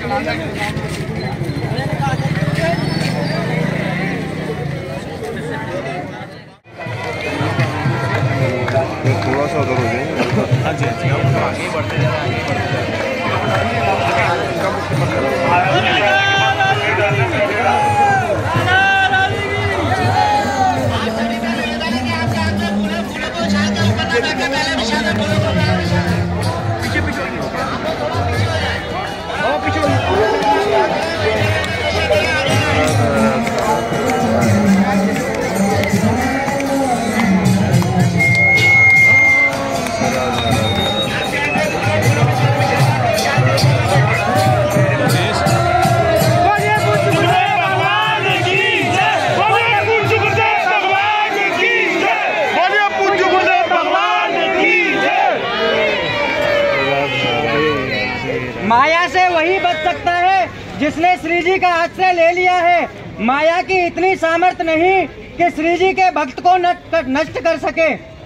थोड़ा सा उधर हो जाएंगे। हाँ जी हाँ जी, हम आगे बढ़ते जा रहे हैं। माया से वही बच सकता है जिसने श्री जी का आश्रय ले लिया है। माया की इतनी सामर्थ्य नहीं कि श्री जी के भक्त को नष्ट कर सके।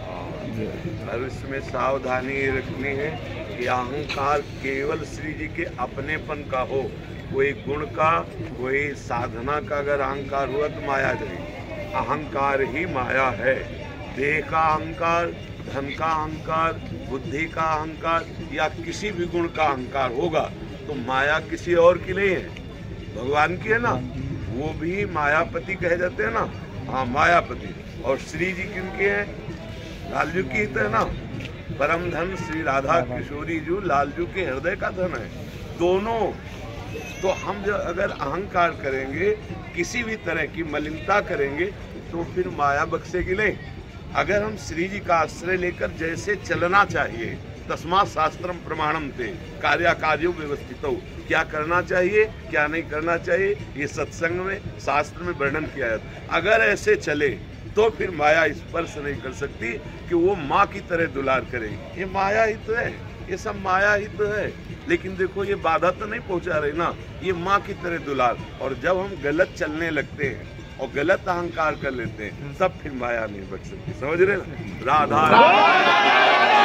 और इसमें सावधानी रखनी है कि अहंकार केवल श्री जी के अपनेपन का हो, कोई गुण का, कोई साधना का अगर अहंकार हुआ तो माया जाएगी। अहंकार ही माया है। देह का अहंकार, धन का अहंकार, बुद्धि का अहंकार या किसी भी गुण का अहंकार होगा तो माया किसी और की नहीं है, भगवान की है ना। वो भी मायापति कहे जाते हैं ना। हाँ, मायापति। और श्री जी किनके हैं? लालजू की तो है ना। परम धन श्री राधा किशोरी जू, लालजू के हृदय का धन है दोनों। तो हम जो अगर अहंकार करेंगे, किसी भी तरह की मलिनता करेंगे तो फिर माया बख्शेगी नहीं। अगर हम श्री जी का आश्रय लेकर जैसे चलना चाहिए, तस्मात् शास्त्रम प्रमाणम ते कार्याकार्यो व्यवस्थित हो, क्या करना चाहिए क्या नहीं करना चाहिए, ये सत्संग में शास्त्र में वर्णन किया जाता। अगर ऐसे चले तो फिर माया स्पर्श नहीं कर सकती कि वो माँ की तरह दुलार करेगी। ये माया ही तो है, ये सब माया ही तो है। लेकिन देखो ये बाधा तो नहीं पहुंचा रही ना, ये माँ की तरह दुलार। और जब हम गलत चलने लगते हैं और गलत अहंकार कर लेते हैं तब फिर माया नहीं बच सकती। समझ रहे ना? राधा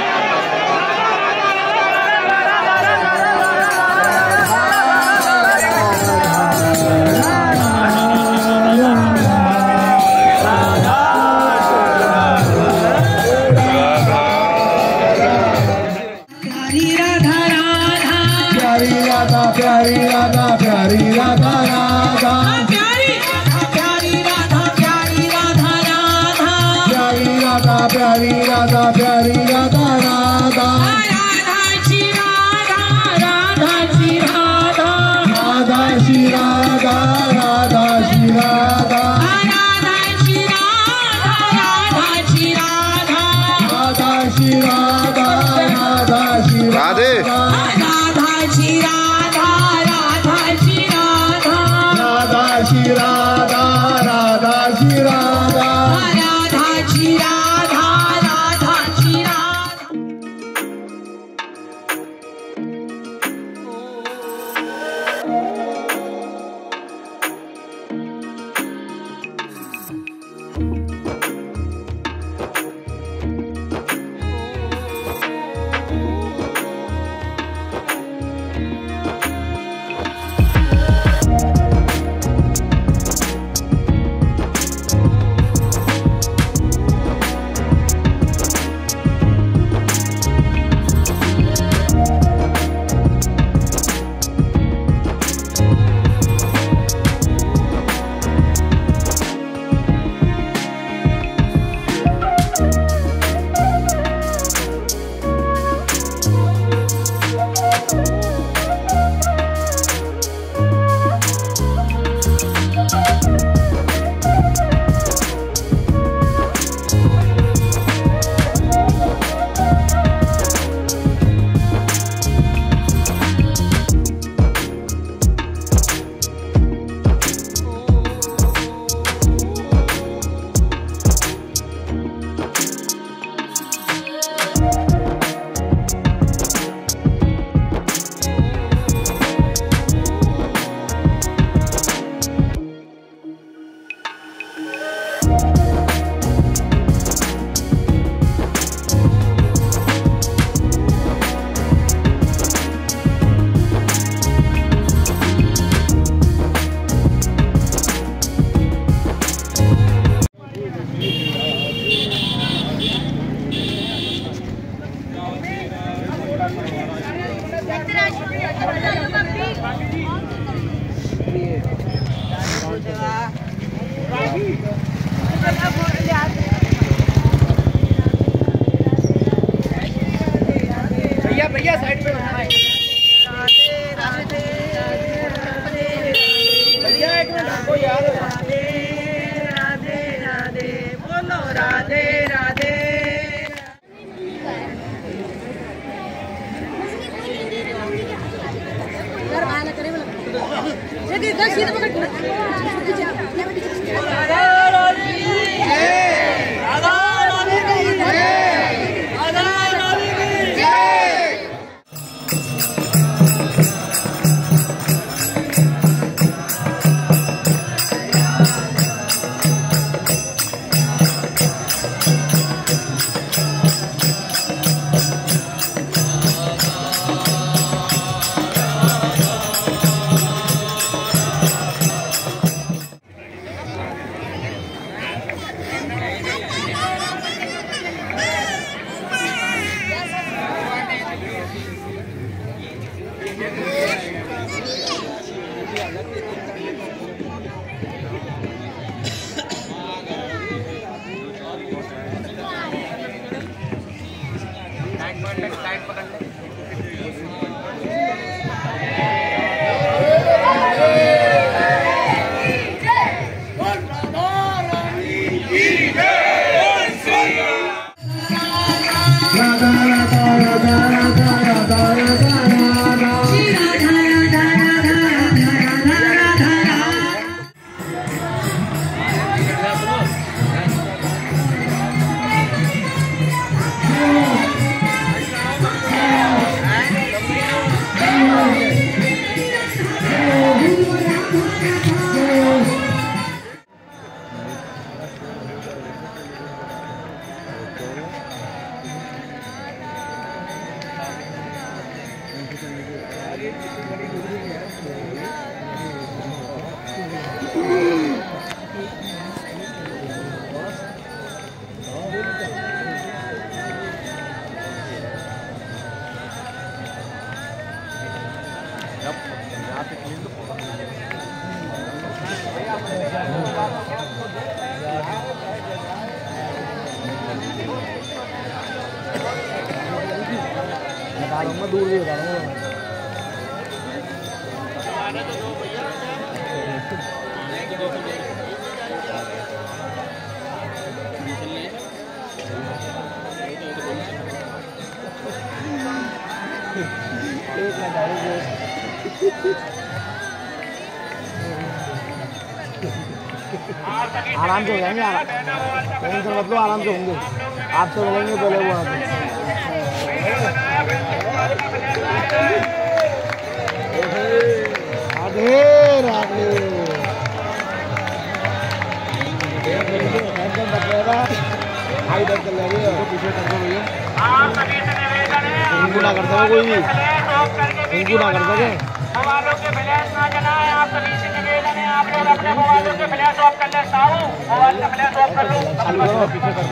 प्यारी राधा प्यारी राधा राधा प्यारी राधा प्यारी राधा राधा प्यारी राधा प्यारी राधा प्यारी राधा राधा राधा श्री राधा राधा श्री राधा राधा श्री राधा राधा श्री राधा राधा श्री राधा राधा श्री राधा राधा श्री राधा राधा श्री राधे राधा श्री राधा राधा भैया साइड पे भैया एक मिनट हमको याद है। राधे राधे बोलो राधे राधे। दूर भी बता रहा हूँ। आराम से हो जाएंगे, टेंशन मत लो, आराम से होंगे। आपसे मिलेंगे पहले वहाँ पे। राधे राधे हाई दर्द कर लगे पीछे कर दो भैया। इनको ना कर सके कोई, इनको ना कर सके। मोबाइलों के फ्लैश ना जलाएं, आप सभी से निवेदन है आप लोग अपने मोबाइलों के फ्लैश ऑफ कर ले। साहू मोबाइल का फ्लैश ऑफ कर लो, चालू करो, पीछे कर दो।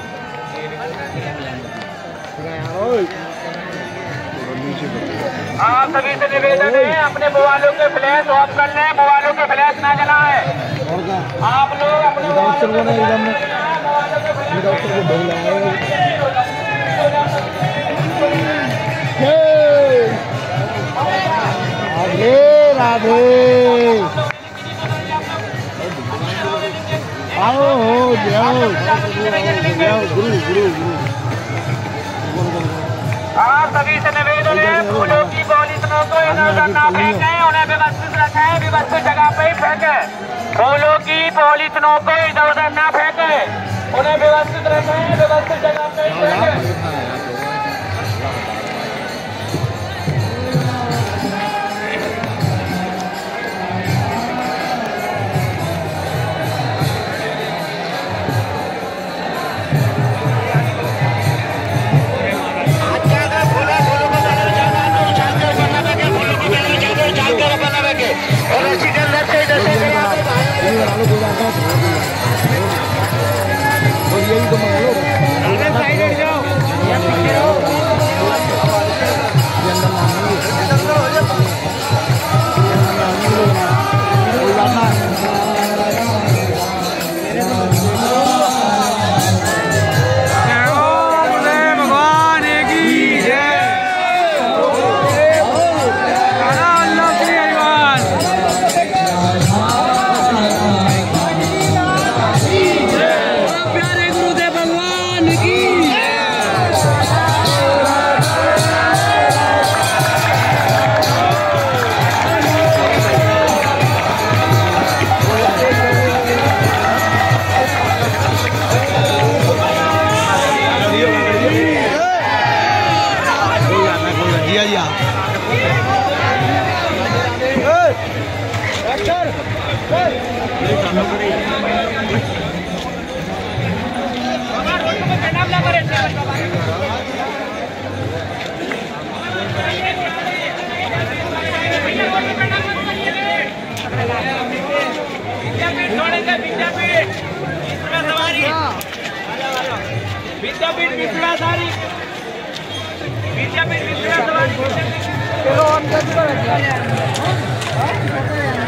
आप सभी से निवेदन है अपने मोबाइलों के फ्लैश ऑफ कर लें, मोबाइलों के फ्लैश ना जलाएं। और क्या आप लोग अपने डॉक्टर को नहीं एकदम डॉक्टर को ढोल आए। राधे राधे आओ हो जाओ गुरु गुरु गुरु। आप सभी से निवेदन है फूलों की पॉलीथिनों को इधर उधर ना फेंकें, उन्हें व्यवस्थित रखें, व्यवस्थित जगह पे ही फेंकें। फूलों की पॉलीथिनों को इधर उधर ना फेंकें, उन्हें व्यवस्थित रखें, व्यवस्थित जगह पे ही फेंकें। यही तो मंगा लो। विद्यापीठ छोड़ेंगे, विद्यापीठ विश्वा सवारी, विद्यापीठ विश्वा सवारी, विद्यापीठ विश्वा सवारी।